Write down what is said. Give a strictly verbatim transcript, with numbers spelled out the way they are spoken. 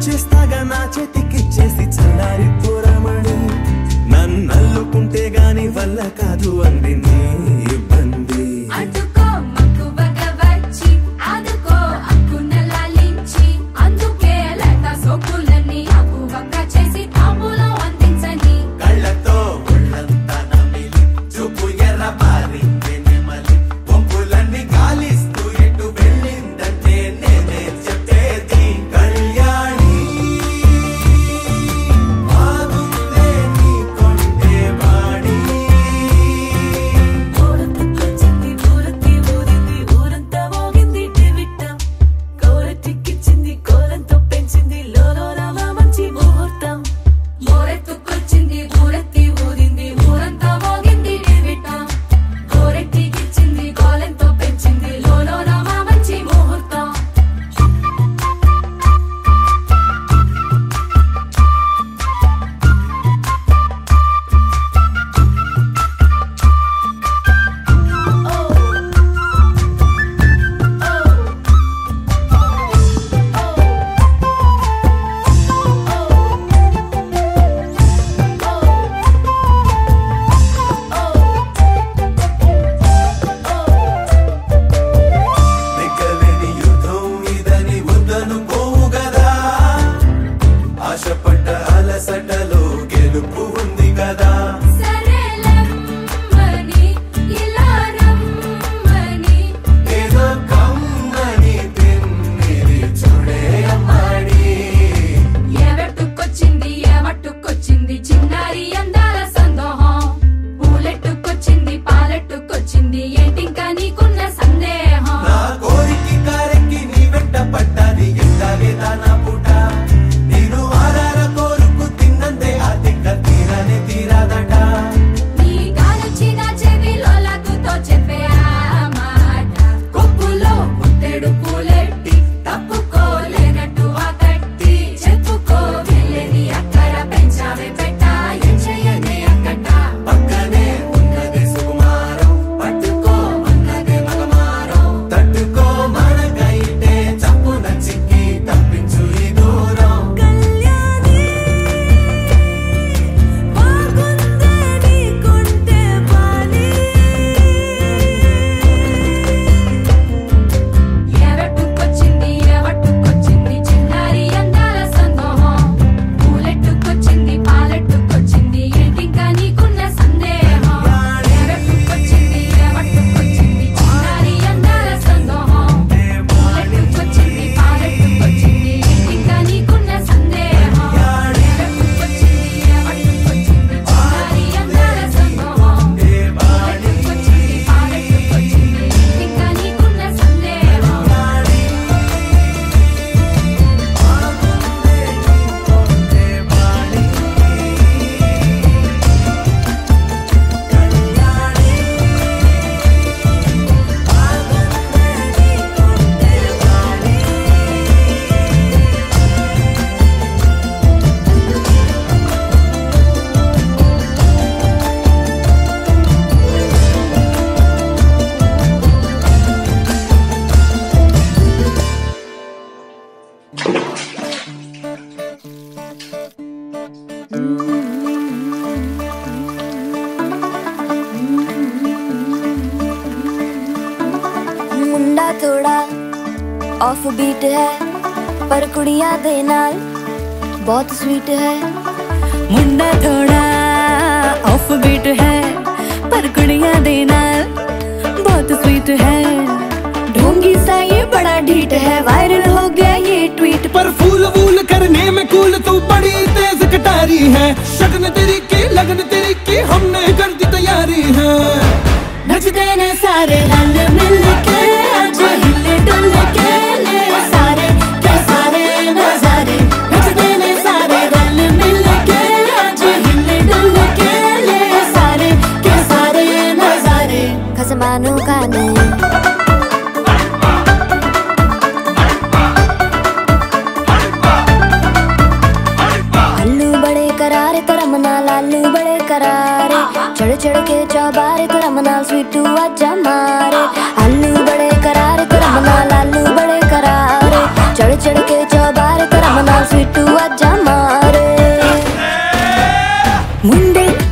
వచ్చేస్తాగా నా చేతికిచ్చేసి చల్లారి పోరమణి నన్నల్లుకుంటే గాని వల్ల కాదు అంది నీ ఇబ్బంది थोड़ा ऑफ बीट है पर कुड़ियां दे नाल बहुत स्वीट है। मुंडा थोड़ा ऑफ बीट है पर कुड़ियां दे नाल बहुत स्वीट है। ढोंगी सा ये बड़ा ढीठ है, वायरल हो गया ये ट्वीट पर फूल वूल करने में कूल तू बड़ी तेज कटारी है। शगन तेरी की लगन तेरी की हमने कर दी तैयारी है। नचते ने सारे रल मिल के आज हिले डुल के ले सारे के सारे नजारे। नचते ने सारे रल मिल के आज हिले डुल के ले सारे के सारे नजारे। खसमानों का नहीं लालू बड़े करारे चढ़ चढ़ के चौबारे तो रमना स्वीटू आजा मारे। आलू बड़े करारे तो रमना लालू बड़े करारे चढ़ चढ़ के चौबारे तो रमना स्वीटू ముందే